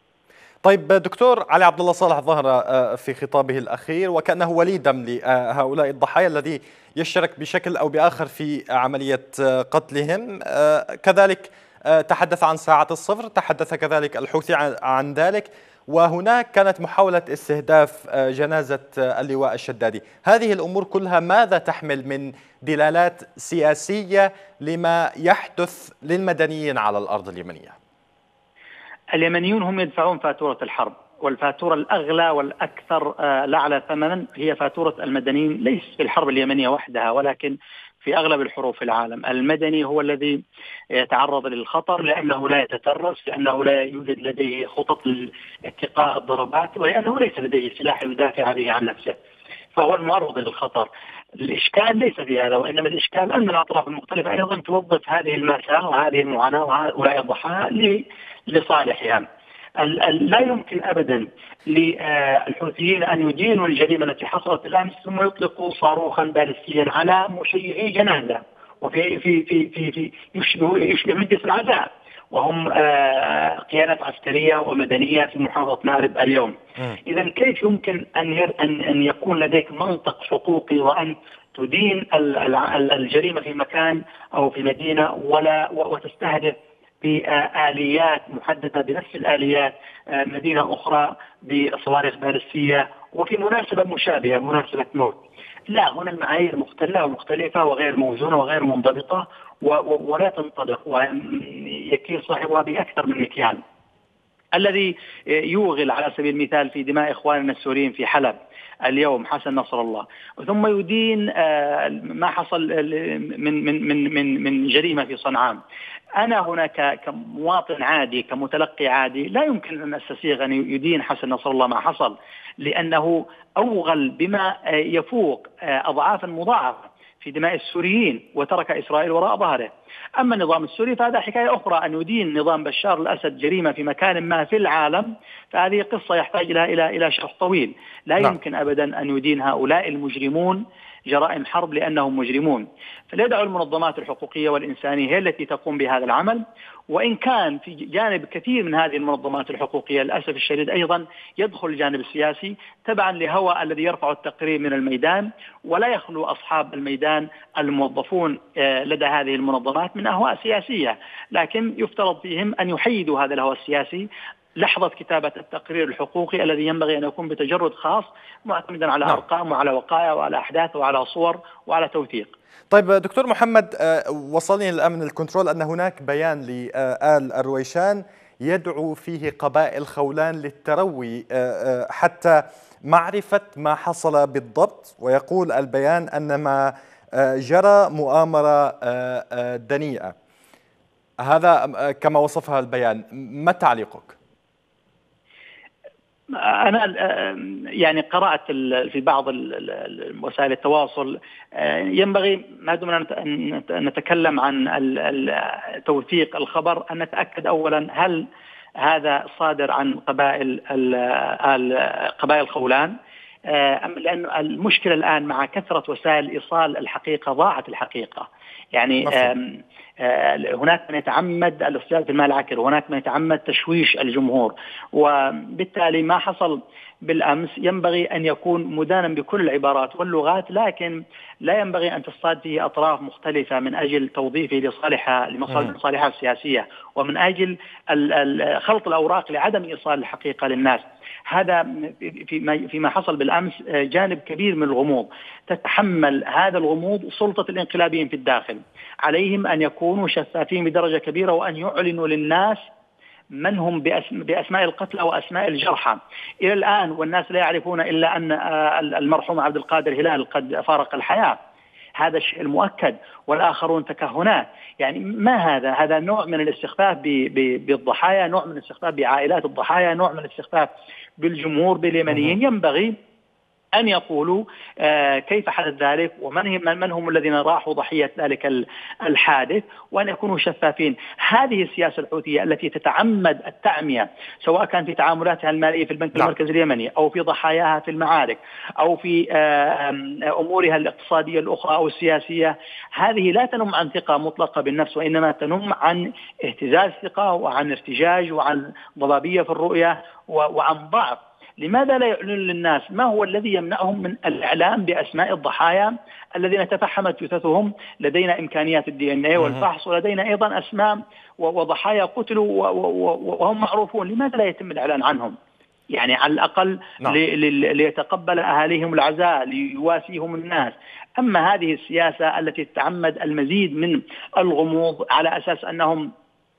طيب دكتور، علي عبد الله صالح ظهر في خطابه الأخير وكأنه ولي دم لهؤلاء الضحايا الذي يشترك بشكل أو بآخر في عملية قتلهم. كذلك تحدث عن ساعة الصفر، تحدث كذلك الحوثي عن ذلك، وهناك كانت محاولة استهداف جنازة اللواء الشدادي. هذه الأمور كلها ماذا تحمل من دلالات سياسية لما يحدث للمدنيين على الأرض اليمنية؟ اليمنيون هم يدفعون فاتورة الحرب، والفاتورة الأغلى والأكثر الأعلى ثمنا هي فاتورة المدنيين، ليس في الحرب اليمنية وحدها ولكن في أغلب الحروب في العالم. المدني هو الذي يتعرض للخطر لأنه لا يتترس، لأنه لا يوجد لديه خطط لاتقاء الضربات، ولأنه ليس لديه سلاح يدافع به عن نفسه، فهو المعرض للخطر. الإشكال ليس في هذا، وإنما الإشكال أن الأطراف المختلفة أيضا توظف هذه المأساة وهذه المعاناة وهؤلاء الضحايا لصالحها. لا يمكن أبدا للحوثيين أن يدينوا الجريمة التي حصلت الأمس ثم يطلقوا صاروخا باليستيا على مشيعي جنازة وفي في في في, في يشبه مجلس العزاء، وهم قيادات عسكرية ومدنية في محافظة مأرب اليوم. إذا كيف يمكن أن يكون لديك منطق حقوقي وأن تدين الجريمة في مكان أو في مدينة وتستهدف بآليات محددة بنفس الآليات مدينة أخرى بصواريخ باليستية وفي مناسبة مشابهة، مناسبة موت؟ لا، هنا المعايير مختلفة وغير موزونة وغير منضبطة ولا تنطبق، ويكيل صاحبها بأكثر من مكيال. الذي يوغل على سبيل المثال في دماء إخواننا السوريين في حلب اليوم حسن نصر الله، ثم يدين ما حصل من جريمة في صنعاء. أنا هنا كمواطن عادي كمتلقي عادي لا يمكن أن أستسيغ أن يدين حسن نصر الله ما حصل، لأنه أوغل بما يفوق أضعافا مضاعفة في دماء السوريين وترك إسرائيل وراء ظهره. أما النظام السوري فهذا حكاية أخرى. أن يدين نظام بشار الأسد جريمة في مكان ما في العالم فهذه قصة يحتاج لها إلى شرح طويل. لا يمكن أبدا أن يدين هؤلاء المجرمون جرائم حرب لأنهم مجرمون. فليدعوا المنظمات الحقوقية والإنسانية هي التي تقوم بهذا العمل، وإن كان في جانب كثير من هذه المنظمات الحقوقية للأسف الشديد أيضا يدخل الجانب السياسي تبعا لهوى الذي يرفع التقرير من الميدان، ولا يخلو أصحاب الميدان الموظفون لدى هذه المنظمات من أهواء سياسية، لكن يفترض فيهم أن يحيدوا هذا الهوى السياسي لحظة كتابة التقرير الحقوقي الذي ينبغي أن يكون بتجرد خاص معتمدا على أرقام وعلى وقائع وعلى أحداث وعلى صور وعلى توثيق. طيب دكتور محمد، وصلني الآن من الكنترول أن هناك بيان لآل الرويشان يدعو فيه قبائل خولان للتروي حتى معرفة ما حصل بالضبط، ويقول البيان أن ما جرى مؤامرة دنيئة. هذا كما وصفها البيان، ما تعليقك؟ أنا يعني قرأت في بعض وسائل التواصل، ينبغي ما دمنا أن نتكلم عن توثيق الخبر أن نتأكد أولا هل هذا صادر عن قبائل خولان، لأن المشكلة الآن مع كثرة وسائل إيصال الحقيقة ضاعت الحقيقة. يعني هناك من يتعمد الاصطياد في المال العكر، وهناك من يتعمد تشويش الجمهور، وبالتالي ما حصل بالأمس ينبغي أن يكون مدانا بكل العبارات واللغات، لكن لا ينبغي أن تصطاد فيه أطراف مختلفة من أجل توظيفه لمصالحها السياسية، ومن أجل خلط الأوراق لعدم إيصال الحقيقة للناس. هذا فيما حصل بالأمس جانب كبير من الغموض، تتحمل هذا الغموض سلطة الانقلابيين في الداخل. عليهم أن يكونوا شفافين بدرجة كبيرة، وأن يعلنوا للناس من هم بأسماء القتلى وأسماء الجرحى. إلى الآن والناس لا يعرفون إلا أن المرحوم عبد القادر هلال قد فارق الحياة، هذا الشيء المؤكد، والآخرون تكهنات. يعني ما هذا نوع من الاستخفاف بالضحايا، نوع من الاستخفاف بعائلات الضحايا، نوع من الاستخفاف بالجمهور باليمنيين. ينبغي أن يقولوا كيف حدث ذلك، ومن هم الذين راحوا ضحية ذلك الحادث، وأن يكونوا شفافين. هذه السياسة الحوثية التي تتعمد التعمية، سواء كان في تعاملاتها المالية في البنك المركزي اليمني، أو في ضحاياها في المعارك، أو في أمورها الاقتصادية الأخرى أو السياسية، هذه لا تنم عن ثقة مطلقة بالنفس، وإنما تنم عن اهتزاز ثقة، وعن ارتجاج، وعن ضبابية في الرؤية، وعن ضعف. لماذا لا يعلنون للناس ما هو الذي يمنعهم من الإعلام بأسماء الضحايا الذين تفحمت جثثهم؟ لدينا إمكانيات الDNA والفحص، ولدينا أيضا أسماء وضحايا قتلوا وهم معروفون. لماذا لا يتم الإعلان عنهم؟ يعني على الأقل ليتقبل أهاليهم العزاء، ليواسيهم الناس. أما هذه السياسة التي تتعمد المزيد من الغموض على أساس أنهم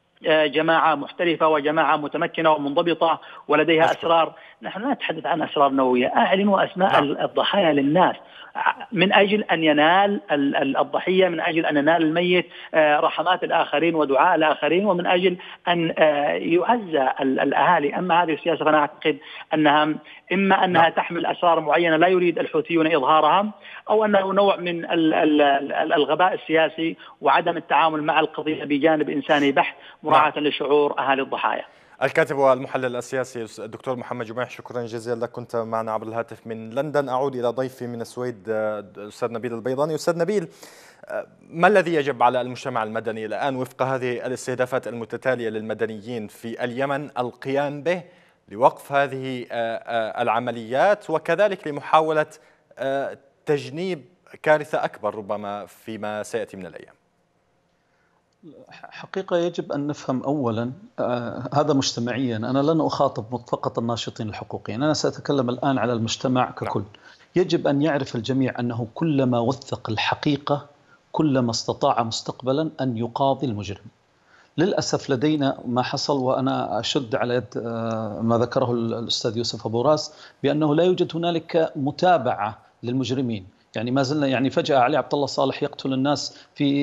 جماعة محترفة وجماعة متمكنة ومنضبطة ولديها أسرار. نحن لا نتحدث عن أسرار نووية. أعلنوا أسماء الضحايا للناس من أجل أن ينال الضحية، من أجل أن ينال الميت رحمات الآخرين ودعاء الآخرين، ومن أجل أن يعزى الأهالي. أما هذه السياسة فأنا أعتقد أنها إما أنها تحمل أسرار معينة لا يريد الحوثيون إظهارها، أو أنه نوع من الغباء السياسي وعدم التعامل مع القضية بجانب إنساني بحت، مراعاة لشعور أهالي الضحايا. الكاتب والمحلل السياسي الدكتور محمد جميح، شكرا جزيلا لك، كنت معنا عبر الهاتف من لندن. أعود إلى ضيفي من السويد الأستاذ نبيل البيضاني. أستاذ نبيل، ما الذي يجب على المجتمع المدني الآن وفق هذه الاستهدافات المتتالية للمدنيين في اليمن القيام به لوقف هذه العمليات، وكذلك لمحاولة تجنيب كارثة أكبر ربما فيما سيأتي من الأيام؟ حقيقة يجب أن نفهم أولا هذا مجتمعيا. أنا لن أخاطب فقط الناشطين الحقوقيين، أنا سأتكلم الآن على المجتمع ككل. يجب أن يعرف الجميع أنه كلما وثق الحقيقة كلما استطاع مستقبلا أن يقاضي المجرم. للأسف لدينا ما حصل، وأنا أشد على يد ما ذكره الأستاذ يوسف أبو راس بأنه لا يوجد هنالك متابعة للمجرمين. يعني ما زلنا يعني فجأة علي عبد الله صالح يقتل الناس في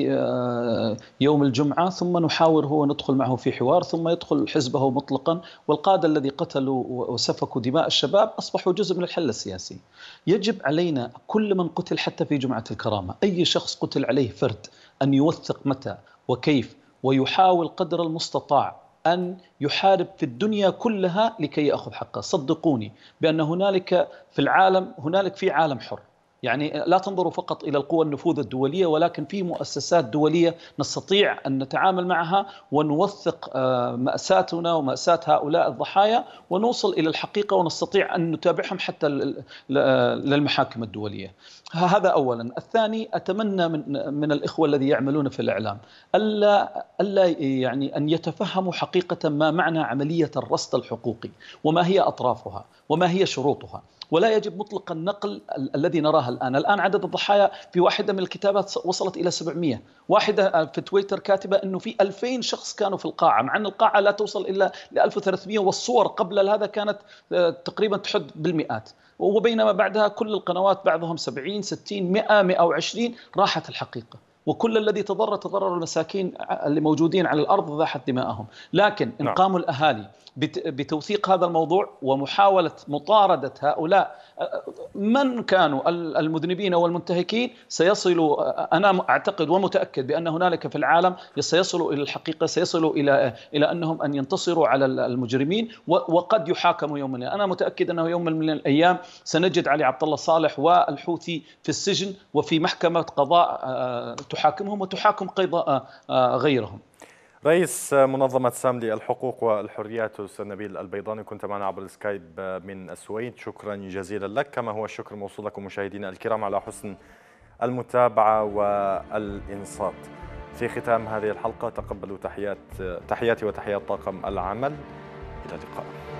يوم الجمعة، ثم نحاور هو ندخل معه في حوار، ثم يدخل حزبه مطلقا، والقادة الذي قتلوا وسفكوا دماء الشباب أصبحوا جزء من الحل السياسي. يجب علينا كل من قتل حتى في جمعة الكرامة، أي شخص قتل عليه فرد، أن يوثق متى وكيف، ويحاول قدر المستطاع أن يحارب في الدنيا كلها لكي يأخذ حقه. صدقوني بأن هنالك في العالم في عالم حر. يعني لا تنظروا فقط إلى القوى النفوذ الدولية، ولكن في مؤسسات دولية نستطيع أن نتعامل معها ونوثق مأساتنا ومأساة هؤلاء الضحايا، ونوصل إلى الحقيقة، ونستطيع أن نتابعهم حتى للمحاكم الدولية. هذا أولا. الثاني، أتمنى من الإخوة الذين يعملون في الإعلام ألا يعني أن يتفهموا حقيقة ما معنى عملية الرصد الحقوقي، وما هي أطرافها، وما هي شروطها. ولا يجب مطلقا نقل الذي نراه الآن عدد الضحايا في واحدة من الكتابات وصلت إلى 700. واحدة في تويتر كاتبة أنه في 2000 شخص كانوا في القاعة، مع أن القاعة لا توصل إلا ل 1300، والصور قبل هذا كانت تقريبا تحد بالمئات. وبينما بعدها كل القنوات بعضهم 70 60 100 120 راحت الحقيقة، وكل الذي تضرر المساكين اللي موجودين على الأرض ذاحت دماءهم. لكن إن قاموا الأهالي بتوثيق هذا الموضوع ومحاولة مطاردة هؤلاء من كانوا المذنبين والمنتهكين، سيصلوا، أنا أعتقد ومتأكد بأن هنالك في العالم سيصلوا إلى الحقيقة، سيصلوا إلى أنهم أن ينتصروا على المجرمين، وقد يحاكموا يوم من الأيام. أنا متأكد أنه يوم من الأيام سنجد علي عبد الله صالح والحوثي في السجن وفي محكمة قضاء تحاكمهم وتحاكم أيضا غيرهم. رئيس منظمة سام للحقوق والحريات أستاذ نبيل البيضاني، كنت معنا عبر السكايب من السويد، شكرا جزيلا لك. كما هو الشكر موصول لكم مشاهدينا الكرام على حسن المتابعة والإنصات. في ختام هذه الحلقة تقبلوا تحياتي وتحيات طاقم العمل. إلى اللقاء.